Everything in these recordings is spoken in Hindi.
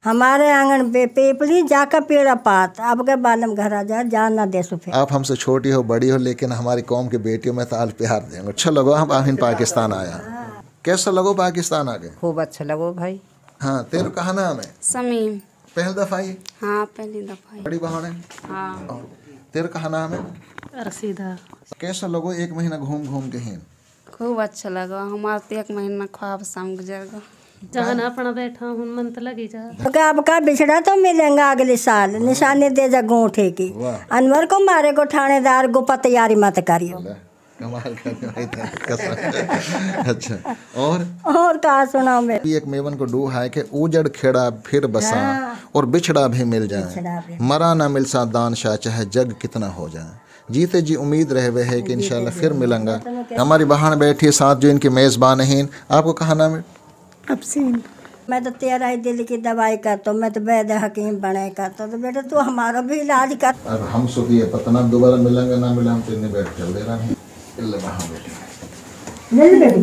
हमारे आंगन पे पेपली जाकर पेड़ा पात, अब के बालम घर आ जा, जान ना दे सुफे। आप हमसे छोटी हो बड़ी हो लेकिन हमारी कौम की बेटियों में तो आज प्यार देंगे। अच्छा लगो हम आहिन पाकिस्तान आया। कैसा लगो पाकिस्तान आके? खूब अच्छा लगो भाई। हाँ, तेरे कहा नाम है? समीम। पहली दफा ही? हाँ पहली दफा। बड़ी बहन है? हाँ। तेरे कहा नाम है? रसीदा। कैसा लगो एक महीना घूम घूम के ही? खूब अच्छा लगा, हमारा तो एक महीना ख्वाब शाम गुजर गया। जहाँ अपना बैठा हूँ मन तो लगी जा। अब का बिछड़ा तो मिलेंगा अगले साल, निशानी दे जा गोठे की। अनवर को मारे को थानेदार गुप्ता तैयारी मत करियो। कमाल अच्छा और कहा सुना मैं एक मेवन को डू है कि उजड़ खेड़ा फिर बसा और बिछड़ा भी मिल जाए, मरा ना मिल सा दानशाह चाहे जग कितना हो जाए। जीते जी उम्मीद रहे हुए है कि इंशाल्लाह फिर मिलेंगा। हमारी बहन बैठी है साथ जो इनकी मेज़बान हैं। आपको कहा नाम है? अफसीन। मैं तो तेरा ही दिल की दवाई करता हूँ, मैं तो वैद हकीम बनाए करता, तो बेटा तू हमारा भी इलाज कर। अब हम सुखी है पता ना दोबारा मिलेंगे ना मिले, हम तीन बैठ चल दे रहा है। इल्ले वहां बैठे ले ले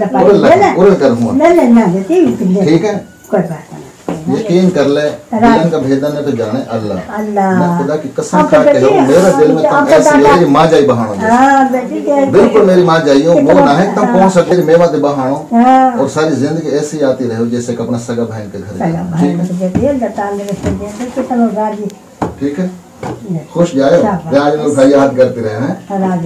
ठीक है, कोई बात नहीं। यकीन कर ले, दिलन का भेदन है तो जाने अल्लाह। मैं खुदा की कसम खा के हूँ, मेरे दिल में तुम ऐसी मेरी माँ जाई बहानो, बिल्कुल मेरी माँ जाई हो। वो ना है तुम कौन सा तेरी मेवा दे बहानो और सारी जिंदगी ऐसी आती रहे जैसे कि अपना सगा बहन के घर। ठीक है, खुश जाए भाई याद करते रहे हैं।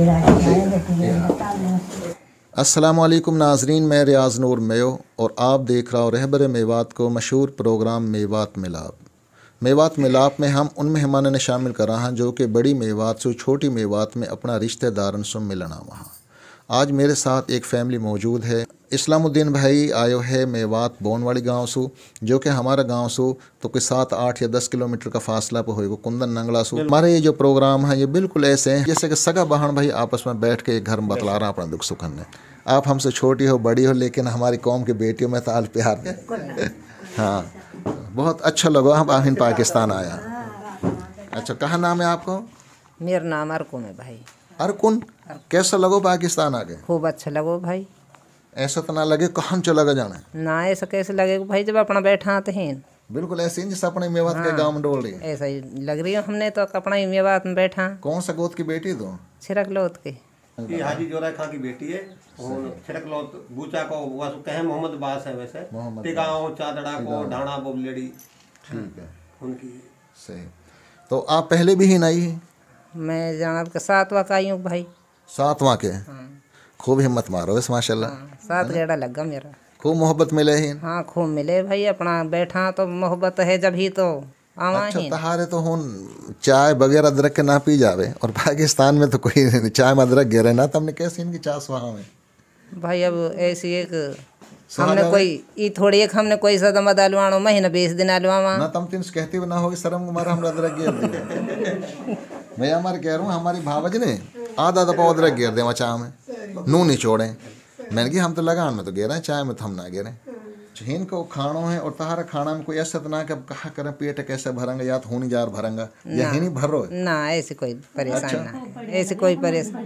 अस्सलाम वालेकुम नाजरीन, मैं रियाज नूर मेयो और आप देख रहा हो रहबर मेवात को मशहूर प्रोग्राम मेवात मिलाप। मेवात मिलाप में हम उन मेहमानों ने शामिल करा हैं जो कि बड़ी मेवात से छोटी मेवात में अपना रिश्तेदारन से मिलना वहाँ। आज मेरे साथ एक फैमिली मौजूद है। इस्लामुद्दीन भाई आयो है मेवात बोनवाड़ी गांव से, जो कि हमारा गांव से तो कोई 7, 8 या 10 किलोमीटर का फासला पे होएगा कुंदन नंगला से। हमारे ये जो प्रोग्राम है ये बिल्कुल ऐसे हैं जैसे कि सगा बहन भाई आपस में बैठ के एक घर में बतला रहा अपना दुख सुखन ने। आप हमसे छोटी हो बड़ी हो लेकिन हमारी कौम की बेटियों में तो आज प्यार है। हाँ, बहुत अच्छा लगा हम आहिन पाकिस्तान आया। अच्छा, कहाँ नाम है आपको? मेरा नाम अरकुन है भाई। अरकुन, कैसा लगो पाकिस्तान आके? खूब अच्छा लगो भाई। ऐसा तो ना लगे कहाँ चला गया जाना? ना ऐसा कैसे लगेगा भाई जब अपना बैठा तो हैं। बिल्कुल ऐसे ही जैसे अपने मेवात के गांव में डोल रही है। ऐसा ही लग रही है, हमने तो अपना ही मेवात में बैठा। कौन सा गोद की बेटी तो? छिरक लोत के। ये हाजी जोरा खां की बेटी है और छिरक लोत बूचा को वासु कहे मोहम्मद बास है वैसे। टिगांव चादड़ा को ढाणा बोबलेड़ी। ठीक है, उनकी सही। तो आप पहले भी ही नहीं? मैं जाना के 7वां का आई हूँ भाई। 7वां के? खूब हिम्मत मारो इस माशाल्लाह। 7 गेड़ा लगा मेरा। खूब मोहब्बत मिले ही? हाँ खूब मिले भाई, अपना बैठा तो मोहब्बत है जब ही तो आवा अच्छा, ही। तहारे तो हुन चाय बगैर अदरक के ना पी जावे और पाकिस्तान में तो कोई चाय में अदरक गिरे ना, तो हमने कैसे इनकी चाय सुहा में भाई। अब ऐसी एक हमने कोई ई थोड़ी एक हमने कोई सदमा डालवानो महीना 20 दिन अलवावा ना, तुम तीन कहती भी ना होगी शर्म कुमार हमरा अदरक गिर दिया। मैं हमारे कह रहा हूँ हमारी भावज ने आधा दफा अदरक गिर दे चाय में, नून नहीं छोड़े। मैंने कहा हम तो लगान में तो गिरे, चाय में तो हम ना गिरे। हिन को खानो है और तहारा खाना में कोई ऐसा तो ना कि अब कहा करें पेट कैसे भरेंगे या तो होनी जार भरेंगा या ही नहीं भर रहे ना। ऐसी कोई परेशानी ना, ऐसी कोई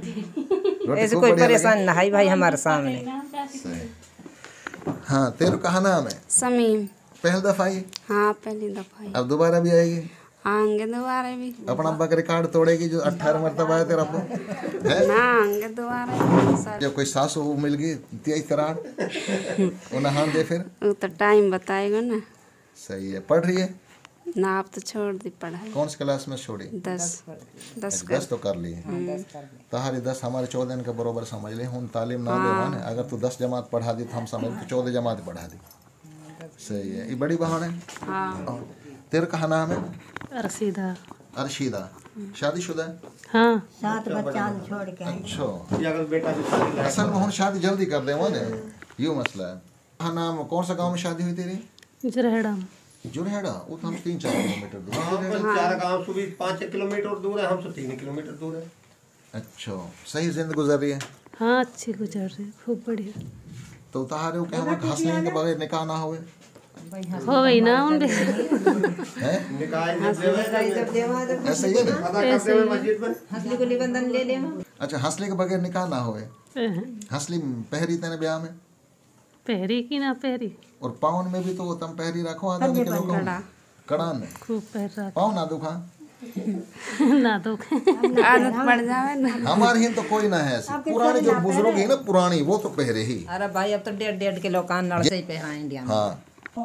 परेशानी ना है भाई हमारे सामने। हाँ, तेरे कहा नाम है? समीम। पहली दफा ही? हाँ पहली दफा। अब दोबारा भी आएगी? आएंगे दोबारा भी। अपना अब्बा का रिकॉर्ड तोड़ेगी जो 18 मरतबा है तेरा अब्बा ना, आएंगे दोबारा। जब कोई सासू मिल गई 23 करार उन्हें हाँ दे फिर वो तो टाइम बताएगा ना। सही है। पढ़ रही है ना? आप तो छोड़ दी पढ़ाई। कौन सी क्लास में छोड़ी? 10 तो कर ली है। तहारी 10 हमारे 14 के बरोबर समझ ले। हम तालीम ना दे माने, अगर तू 10 जमात पढ़ा दी तो हम समझ तो 14 जमात पढ़ा दी। सही है। ये बड़ी बहन है? हाँ। तेरा कहा नाम है? रसीदा। अरशीदा। शादीशुदा है? हाँ। 7 बच्चा छोड़ के। अच्छा, ये अगर बेटा भी शादी असल में हम शादी जल्दी कर दे वाले, यूँ मसला है। कहा नाम, कौन सा गांव में शादी हुई तेरी? जुरहेड़ा। जुरहेड़ा, वो तो हम 3-4 किलोमीटर दूर। हाँ, 4 गांव से भी 5 किलोमीटर दूर है, हमसे 3 किलोमीटर दूर है। अच्छा, सही जिंदगी गुजर रही है? हाँ अच्छी गुजर रही, खूब बढ़िया। तो तारे वो क्या हंसने के बगैर निकाह ना होवे? हो गई ना उन ऐसे ही है ना? हंसली को निबंधन ले ले। अच्छा, हंसले के बगैर निकाह ना होवे? हंसली पहरी तेने ब्याह में? पहरी की ना पहरी और पाउन में भी तो तम पहरी रखो आदमी के लोगों कड़ान में खूब पैर रहा पाँव ना दुखा ना दो आदत पड़ जावे ना। हमारे यहाँ तो कोई ना है ऐसी पुरानी जो बुजुर्ग है ना पुरानी वो तो पहरे ही। अरे भाई अब तो 1.5 किलो का नड़ से ही पहना इंडिया में। हाँ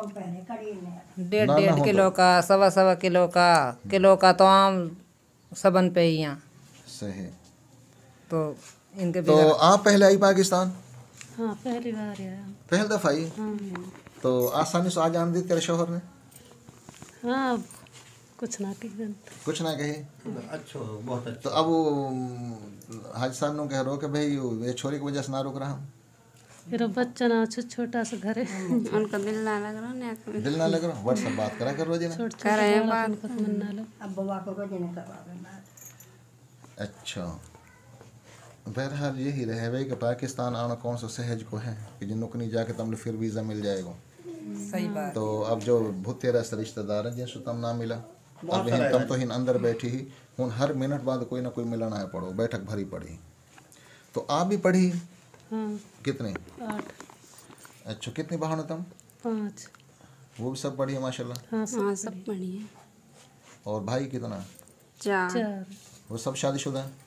1.5 किलो का, 1.25 किलो का तो आम सबन पे ही यहाँ। सही। तो इनके तो आप पहले आई पाकिस्तान? हाँ पहली बार आया। पहली दफा आई? तो आसानी से आ जान दी तेरे शोहर ने? हाँ कुछ ना कही कुछ ना कही। अच्छा बहुत अच्छा। तो अब वो हाजी साहब ने कह रहे हो कि भाई ये छोरी की वजह से ना रुक रहा हूँ। फिर बच्चा ना छोटा सा घर है उनका दिल ना लग रहा ना। दिल ना लग रहा व्हाट्सएप बात करा कर रोजी ना। कर रहे हैं बात। मन ना लग। अब बुआ को रोज नहीं करवावे बात। अच्छा बहरहाल यही रहे भाई कि पाकिस्तान आना कौन सा सहज को है कि जिन नुकनी जाके तुमने फिर वीज़ा मिल जाएगा। सही बात। तो अब जो भूतेरा से रिश्तेदार हैं जिनसे तुम ना मिला अब हिन तुम तो हिन अंदर बैठी ही हूँ हर मिनट बाद कोई ना कोई मिलना है पड़ो बैठक भरी पड़ी। तो आप भी पढ़ी? हाँ कितने? 8। अच्छा कितनी बहन तुम? 5। वो भी सब पढ़ी है माशाल्लाह। हाँ हाँ सब बढ़िया। और भाई कितना? 4। 4। वो सब शादीशुदा हैं?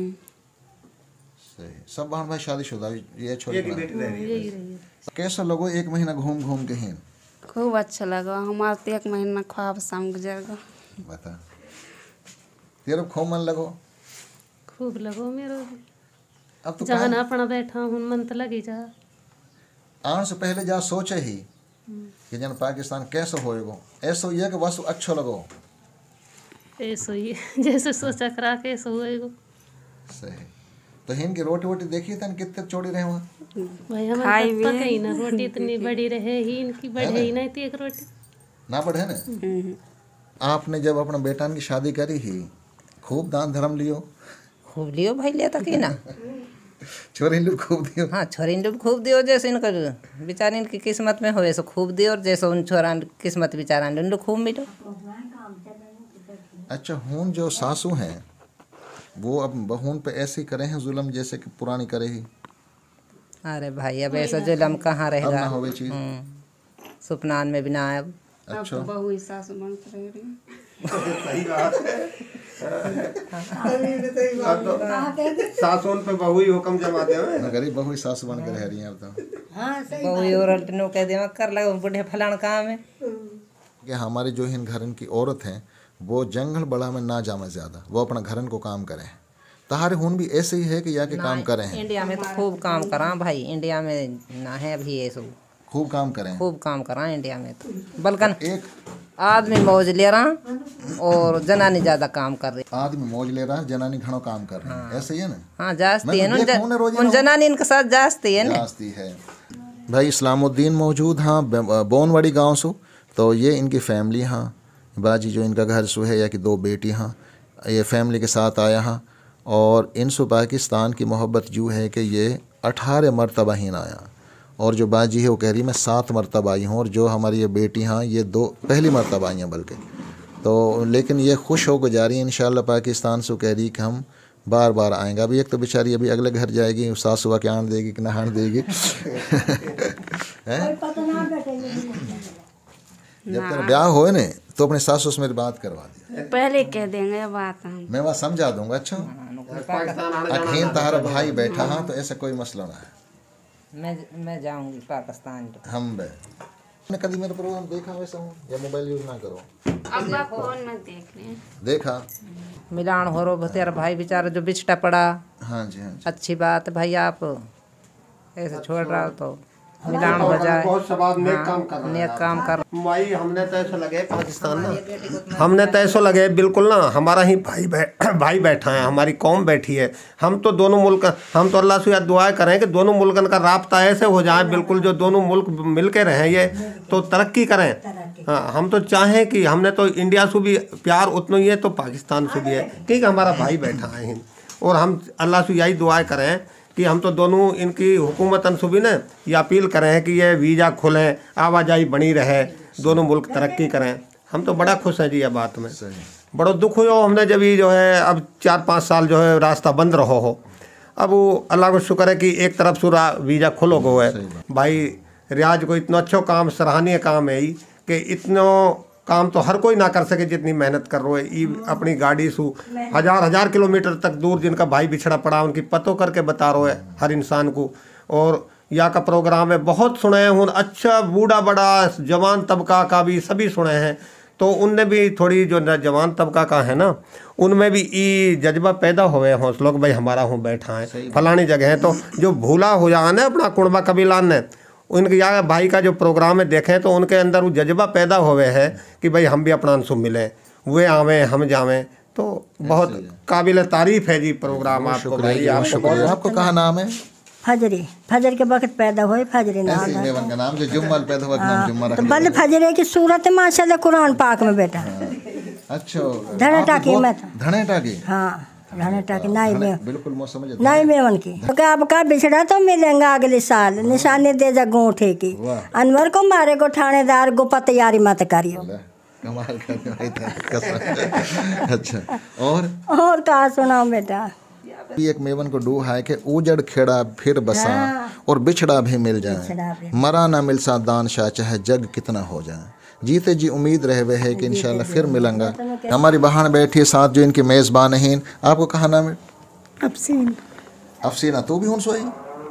सही। सब बहन भाई शादीशुदा ये छोटी एक ही बेटी रह रही है। यही रही है। कैसा लगो एक महीना घूम घूम के हिन? खूब अच्छा लगा हमारा तो 1 महीना ख्वाब शाम गुजर गया। बता तेरे खूब मन लगो? खूब लगो मेरो भी। अब तो जहाँ ना अपना बैठा हूँ मन तो लगी जा। आने से पहले जा सोचे ही कि जन पाकिस्तान कैसे होएगो ऐसा ये कि बस अच्छा लगो। ऐसो ही जैसे सोचा करा के ऐसा हुएगो। सही। तो हिन की रोटी वोटी देखी थन कितने चौड़ी रहे वहाँ? भाई हमारे पका ही ना रोटी इतनी बड़ी रहे ही इनकी बढ़े ही नहीं थी एक रोटी ना बढ़े ना। आपने जब अपना बेटान की शादी करी ही खूब दान धर्म लियो? खूब लियो भाई ले तक ही ना। छोरी लोग खूब दियो? हाँ छोरी लोग खूब दियो जैसे इनका बेचारे इनकी किस्मत में हो वैसे खूब दियो और जैसे उन छोरा किस्मत बेचारा उन लोग खूब मिलो। अच्छा हूँ जो सासू हैं वो अब बहून पे ऐसे करें हैं जुल्म जैसे कि पुरानी करे ही? अरे भाई अब ऐसा जुल्म कहाँ अब रहेगा। ना होवे चीज। सुपनान में भी ना आए अब। अच्छा अब तो बहू ही सासू बन कर रह रही है। सही बात है। सासों पे बहू ही हुक्म जमा दे। ना गरीब बहू ही सासू बन के रह रही हैं अब तो। हाँ सही बहु और अल्टनो कह दे कर लगा बूढ़े फलान काम है। कि हमारे जो हिन घरन की औरत हैं वो जंगल बड़ा में ना जामे ज़्यादा वो अपना घरन को काम करें। तहारे हुन भी ऐसे ही है कि या के काम करें हैं? इंडिया में तो खूब काम करा भाई। इंडिया में ना है अभी ये सब खूब काम करें। खूब काम करा इंडिया में तो बल्कन एक आदमी मौज ले रहा और जनानी ज्यादा काम कर रही। आदमी मौज ले रहा है जनानी घणो काम कर रहे हैं। ऐसे ही है ना? हाँ जास्ती मैं है तो देखा हूं ना रोजी उन जनानी इनके साथ जास्ती है ना। जास्ती है। भाई इस्लामुद्दीन मौजूद हाँ बोनवाड़ी गांव से। तो ये इनकी फैमिली हाँ बाजी जो इनका घर सु है या कि 2 बेटी हाँ ये फैमिली के साथ आया हाँ। और इनसे पाकिस्तान की मोहब्बत यूँ है कि ये 18 मरतबा ही ना आया और जो बाजी है वो कह रही मैं 7 मरतबा आई हूँ और जो हमारी ये बेटी हाँ ये 2 पहली मरतबा आई हैं बल्कि। तो लेकिन ये खुश होकर जा रही है इंशाल्लाह पाकिस्तान से कह रही कि हम बार बार आएंगे। अभी एक तो बेचारी अभी अगले घर जाएगी सास सुबह के आन देगी कि नहान देगी जब तेरा ब्याह होए ने तो अपने सासू से मेरी बात करवा दिया। पहले कह देंगे बात हम। मैं वहाँ समझा दूंगा। अच्छा अखीन तारा भाई बैठा हाँ तो ऐसा कोई मसला ना है। मैं जाऊंगी पाकिस्तान। हम बे ने कभी मेरा प्रोग्राम देखा वैसा हूँ या मोबाइल यूज ना करो? अब्बा फोन में देख रहे हैं। देखा मिलान हो रो तेरा भाई बेचारा जो बिछटा पड़ा। हाँ जी हाँ जी। अच्छी बात है भाई आप ऐसे छोड़ रहा हो तो मिलान हो जाए। बहुत सवाब नेक काम कर रहा है। नेक काम कर माई हमने तो ऐसा लगे पाकिस्तान ना हमने तो ऐसा लगे बिल्कुल ना हमारा ही भाई बैठा है हमारी कौम बैठी है। हम तो दोनों मुल्क हम तो अल्लाह से दुआ करें कि दोनों मुल्कन का राब्ता ऐसे हो जाए बिल्कुल जो दोनों मुल्क मिल के रहें ये तो तरक्की करें। हाँ हम तो चाहें कि हमने तो इंडिया से भी प्यार उतना ही है तो पाकिस्तान से भी है क्योंकि हमारा भाई बैठा है हिंद। और हम अल्लाह से यही दुआ करें कि हम तो दोनों इनकी हुकूमतन से भी ना ये अपील करें कि ये वीज़ा खुलें आवाजाही बनी रहे दोनों मुल्क तरक्की करें। हम तो बड़ा खुश हैं जी ये बात में। बड़ा दुख हुआ हमने जब ये जो है अब 4-5 साल जो है रास्ता बंद रहो हो। अब वो अल्लाह को शुक्र है कि एक तरफ से वीज़ा खुलो गो है। भाई रियाज को इतना अच्छा काम सराहनीय काम है कि इतना काम तो हर कोई ना कर सके जितनी मेहनत कर रहे है। ई अपनी गाड़ी सु हजार किलोमीटर तक दूर जिनका भाई बिछड़ा पड़ा उनकी पतो करके बता रहे है हर इंसान को। और यहाँ का प्रोग्राम है बहुत सुने हैं, अच्छा बूढ़ा बड़ा जवान तबका का भी सभी सुने हैं। तो उनने भी थोड़ी जो जवान तबका का है ना उनमें भी ई जज्बा पैदा हुए हौसलों कि भाई हमारा हूँ बैठा है फलानी जगह है। तो जो भूला हो जाए ना अपना कुणबा कबीला ने उनके यहाँ भाई का जो प्रोग्राम है देखें तो उनके अंदर वो जज्बा पैदा हुए है कि भाई हम भी अपना अंशु मिले वे आवें हम जावें। तो बहुत काबिल तारीफ है जी प्रोग्राम आपको भाई। आपको कहाँ नाम है? फजरी फजर के वक्त पैदा हुए फजरी नाम ऐसे है। मेवन का नाम जो जुम्मल पैदा हुआ नाम जुम्मा रख तो लिया। बल फजरे की सूरत है माशाल्लाह कुरान पाक में बेटा। अच्छा धने टाकी में था। धने टाकी हाँ धने टाकी नाई में बिल्कुल मैं समझ नाई मेवन की। तो आपका बिछड़ा तो मिलेगा अगले साल निशानी दे जा गोंठे की। अनवर को मारे को थानेदार गुपा तैयारी मत करियो। कमाल करके भाई था कसम। अच्छा और कहा सुनाओ बेटा। एक मेवन को डू है कि उजड़ खेड़ा फिर बसा और बिछड़ा भी मिल जाए, मरा ना मिल सा दान शाह चाहे जग कितना हो जाए। जीते जी उम्मीद रहे हुए है कि इंशाल्लाह फिर मिलेंगे। हमारी बहन बैठी साथ जो इनकी मेज़बान हैं। आपको कहा नाम है? अफसीन। अफसीना तू भी हूँ सोई?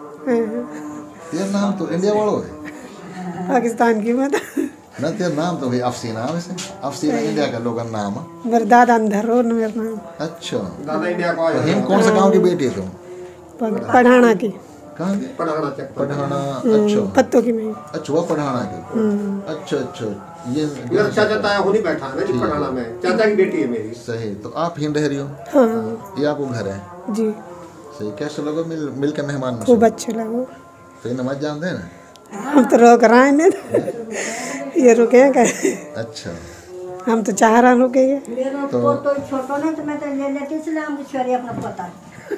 तेरा नाम तो इंडिया वालों है पाकिस्तान की मत ना, तेरा नाम तो भाई अफसीना वैसे। अफसीना इंडिया का लोग नाम है। मेरे दादा अंदर हो मेरा नाम। अच्छा दादा इंडिया का तो हिम कौन सा गांव की बेटी है तुम? पढ़ाना की। कहाँ की? पढ़ाना। अच्छा पत्तों की मैं। अच्छा वो पढ़ाना की। अच्छा ये मेरा चाचा ताया हो नहीं बैठा है ना पढ़ाना में, चाचा की बेटी है मेरी। सही। तो आप हिम रह रही हो? हाँ ये आपको घर है? जी। सही। कैसे लोगों मिल के मेहमान खूब अच्छे लगो। तो ये नमाज जानते हैं ना? हम तो रोक रहे हैं ये रुके कैसे? अच्छा हम तो चाह रहे रुकेंगे। तो छोटो नहीं तो मैं तो ले लेती इसलिए हम छोरी अपना पता।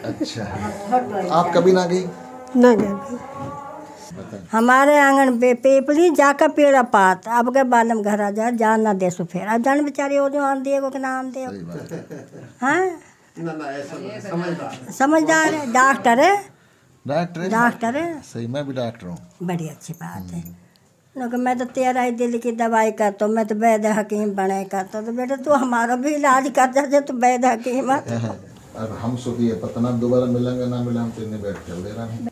अच्छा आप कभी ना गई? ना गए। हमारे आंगन पे पेपली जाकर पेड़ा पात अब के बालम घर आ जा जान ना दे सो फिर अब जान बेचारी हो जो आन दिए को के नाम दे। हाँ समझदार है डॉक्टर है। डॉक्टर है। सही। मैं भी डॉक्टर हूँ। बड़ी अच्छी बात है। लोग मैं तो तेरा ही दिल की दवाई करता हूँ, मैं तो वैद हकीम बने करता तो बेटा तू हमारा भी इलाज कर जा तो वैद हकीम। अब हम सुखी है पता ना दोबारा मिलेंगे ना मिले हम तीन बैठ चल दे रहा हूँ।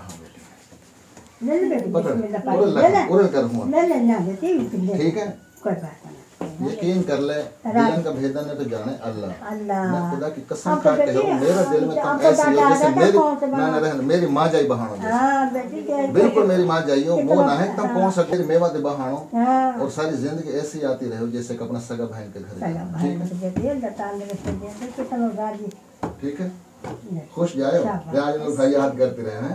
ठीक है कोई बात नहीं। यकीन कर ले दिलन का भेदन है तो जाने अल्लाह। मैं खुदा की कसम खा के हूँ मेरा दिल में तुम ऐसी हो जैसे मेरी माँ जाई बहानो। बिल्कुल मेरी माँ जाई हो वो ना है तुम कौन सा तेरी मेवा दे बहानो और सारी जिंदगी ऐसी आती रहे जैसे अपना सगा भाई के घर। ठीक है खुश जाए आज लोग भाई याद करते रहे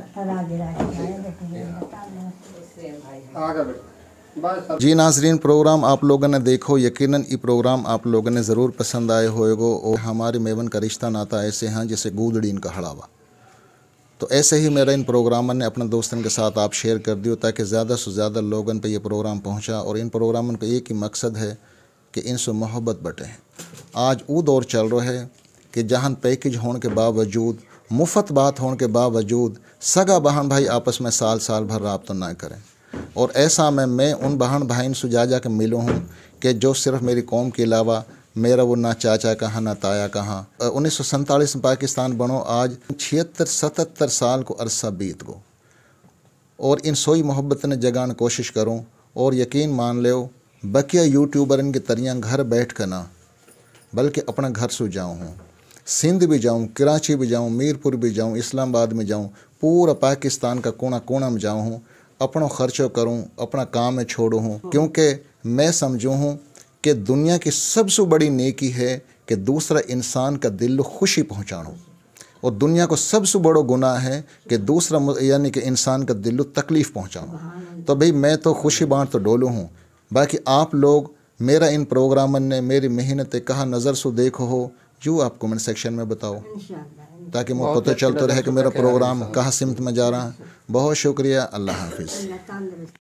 हैं। जी नाजरीन प्रोग्राम आप लोगों ने देखो यकीनन ये प्रोग्राम आप लोगों ने ज़रूर पसंद आए होएगो। और हमारे मेवन का रिश्ता नाता ऐसे हैं जैसे गूदड़ी इनका हड़ावा। तो ऐसे ही मेरा इन प्रोग्रामों ने अपने दोस्तों के साथ आप शेयर कर दियो ताकि ज़्यादा से ज़्यादा लोगों पे ये प्रोग्राम पहुंचा। और इन प्रोग्रामों का एक ही मकसद है कि इनसे मोहब्बत बटे। आज वो दौर चल रहा है कि जहाँ पैकेज होने के बावजूद मुफ्त बात होने के बावजूद सगा बहन भाई आपस में साल साल भर राब्ता ना करें। और ऐसा में मैं उन बहन भाई से जा के मिलो हूँ कि जो सिर्फ मेरी कौम के अलावा मेरा वो ना चाचा कहाँ ना ताया कहाँ। 1947 में पाकिस्तान बनो आज 76-77 साल को अरसा बीत गो। और इन सोई मोहब्बत ने जगाने कोशिश करूँ। और यकीन मान लो बकिया यूट्यूबर इनके तरियाँ घर बैठ कर ना बल्कि अपना घर से जाऊँ हूँ, सिंध भी जाऊँ, कराची भी जाऊँ, मीरपुर भी जाऊँ, इस्लामाबाद में जाऊँ, पूरा पाकिस्तान का कोना कोना में जाऊँ हूँ, अपना खर्चो करूँ, अपना काम में छोड़ूँ हूँ। क्योंकि मैं समझूँ हूँ कि दुनिया की सबसे बड़ी नेकी है कि दूसरा इंसान का दिल खुशी पहुँचाना। और दुनिया को सबसे बड़ा गुनाह है कि दूसरा यानी कि इंसान का दिल तकलीफ़ पहुँचाना। तो भाई मैं तो खुशी बाँट तो डोलू हूँ। बाकी आप लोग मेरा इन प्रोग्रामन ने मेरी मेहनत कहाँ नज़र से देखो हो जो आप कमेंट सेक्शन में बताओ ताकि मुझे पता चलता रहे कि मेरा प्रोग्राम कहाँ सिमत में जा रहा है। बहुत शुक्रिया। अल्लाह हाफिज़।